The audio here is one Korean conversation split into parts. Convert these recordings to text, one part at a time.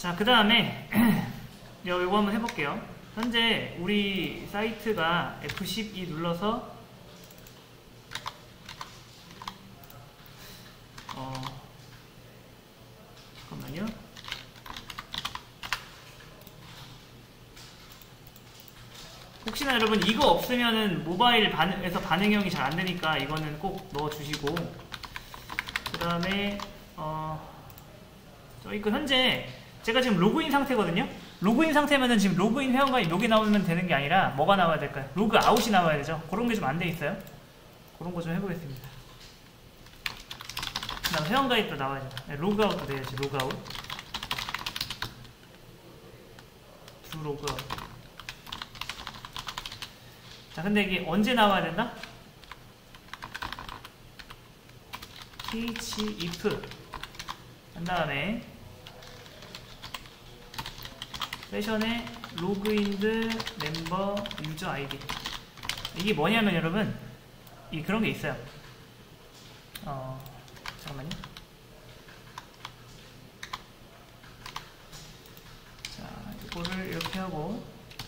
자, 그 다음에 이거 한번 해볼게요. 현재 우리 사이트가 F12 눌러서 잠깐만요. 혹시나 여러분 이거 없으면은 모바일에서 반응형이 잘 안되니까 이거는 꼭 넣어주시고, 그 다음에 저희 그 현재 제가 지금 로그인 상태거든요. 로그인 상태면은 지금 로그인 회원가입 여기 나오면 되는 게 아니라 뭐가 나와야 될까요? 로그 아웃이 나와야 되죠. 그런 게 좀 안 돼 있어요. 그런 거 좀 해보겠습니다. 그 다음 회원가입도 나와야죠. 네, 로그아웃도 돼야지. 로그아웃. 두 로그아웃. 자, 근데 이게 언제 나와야 된다? if 한 다음에 세션에 로그인드 멤버 유저 아이디. 이게 뭐냐면 여러분, 이 그런 게 있어요. 잠깐만요. 자, 이거를 이렇게 하고,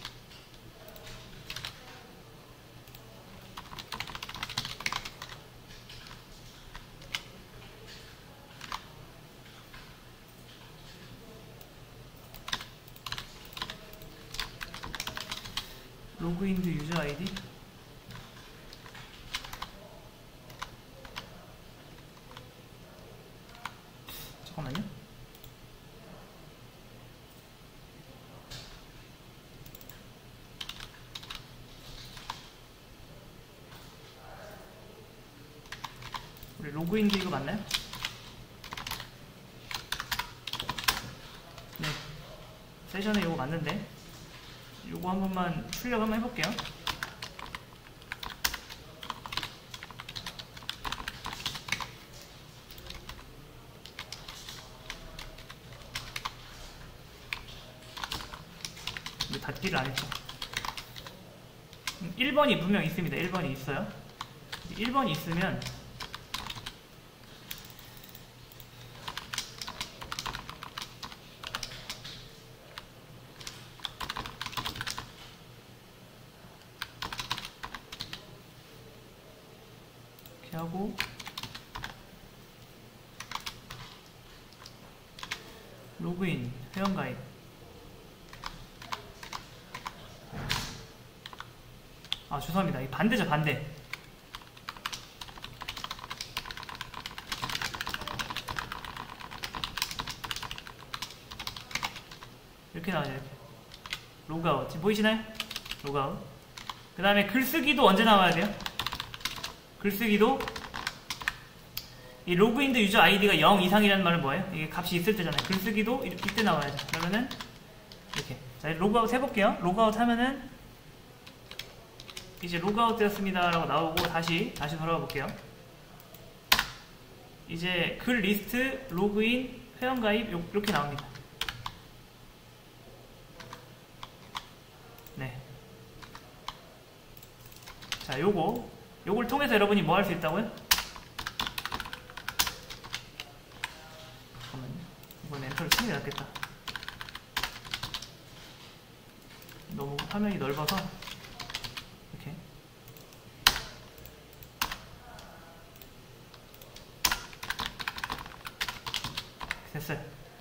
로그인드 유저 아이디. 잠깐만요. 우리 로그인드 이거 맞나요? 네, 세션에 이거 맞는데 요거 한 번만 출력 한번 해볼게요. 근데 닫기를 안 했죠. 1번이 분명 있습니다. 1번이 있어요. 1번이 있으면 하고 로그인 회원가입. 아, 죄송합니다. 이 반대죠, 반대. 이렇게 나와요. 이렇게. 로그아웃. 지금 보이시나요? 로그아웃. 그 다음에 글쓰기도 언제 나와야 돼요? 글쓰기도 이 로그인드 유저 아이디가 0 이상이라는 말은 뭐예요? 이게 값이 있을 때잖아요. 글쓰기도 이때 나와야죠. 그러면은 이렇게. 자, 로그아웃 해볼게요. 로그아웃 하면은 이제 로그아웃 되었습니다 라고 나오고 다시 돌아가 볼게요. 이제 글 리스트, 로그인, 회원가입 이렇게 나옵니다. 네. 자, 요걸 통해서 여러분이 뭐 할 수 있다고요? 잠깐만요. 이번 엔터를 치는 게 낫겠다. 너무 화면이 넓어서 이렇게. 됐어요.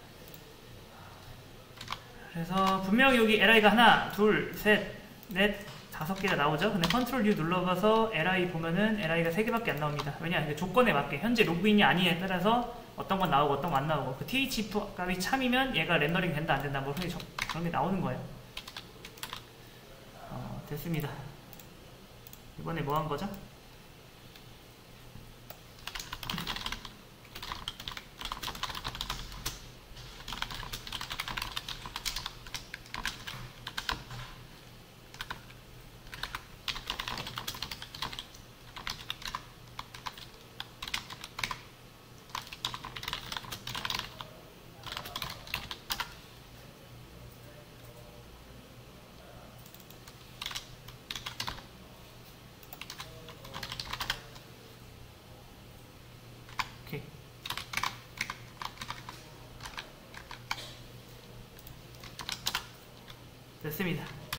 그래서 분명히 여기 LI가 하나, 둘, 셋, 넷, 5개가 나오죠. 근데 컨트롤 U 눌러봐서 LI 보면은 LI가 3개밖에 안 나옵니다. 왜냐? 조건에 맞게 현재 로그인이 아니에 따라서 어떤 건 나오고 어떤 건 안 나오고, 그 THF 값이 참이면 얘가 렌더링 된다 안 된다 뭐 그런 게 나오는 거예요. 됐습니다. 이번에 뭐 한 거죠? 됐습니다.